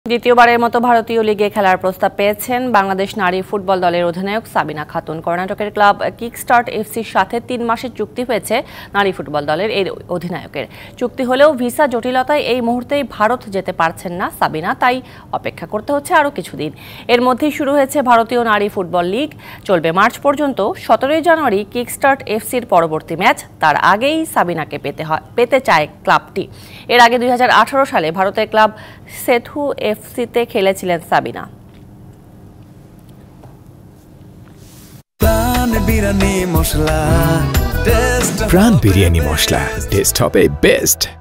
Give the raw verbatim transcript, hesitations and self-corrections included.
দ্বিতীয়বারের মতো ভারতীয় লিগে খেলার প্রস্তাব পেয়েছেন বাংলাদেশ নারী ফুটবল দলের অধিনায়ক সাবিনা খাতুন। কর্ণাটকের ক্লাব কিকস্টার্ট এফসির সাথে তিন মাসের চুক্তি হয়েছে নারী ফুটবল দলের এই অধিনায়কের। চুক্তি হলেও ভিসা জটিলতায় এই মুহূর্তেই ভারত যেতে পারছেন না সাবিনা, তাই অপেক্ষা করতে হচ্ছে আরও কিছুদিন। এর মধ্যেই শুরু হয়েছে ভারতীয় নারী ফুটবল লিগ, চলবে মার্চ পর্যন্ত। সতেরোই জানুয়ারি কিকস্টার্ট এফসির পরবর্তী ম্যাচ, তার আগেই সাবিনাকে পেতে হয় পেতে চায় ক্লাবটি। এর আগে দুই হাজার আঠারো সালে ভারতের ক্লাব সেথু এফসিতে খেলেছিলেন সাবিনা। প্রাণ বিরিয়ানি মশলা, টেস্ট হবে বেস্ট।